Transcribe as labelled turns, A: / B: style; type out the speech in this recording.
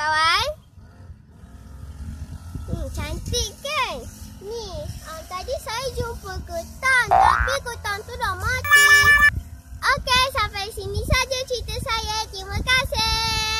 A: kawan-kawan. Cantik kan? Ni, tadi saya jumpa ketan. Tapi ketan tu dah mati. Okey, sampai sini saja cerita saya. Terima kasih.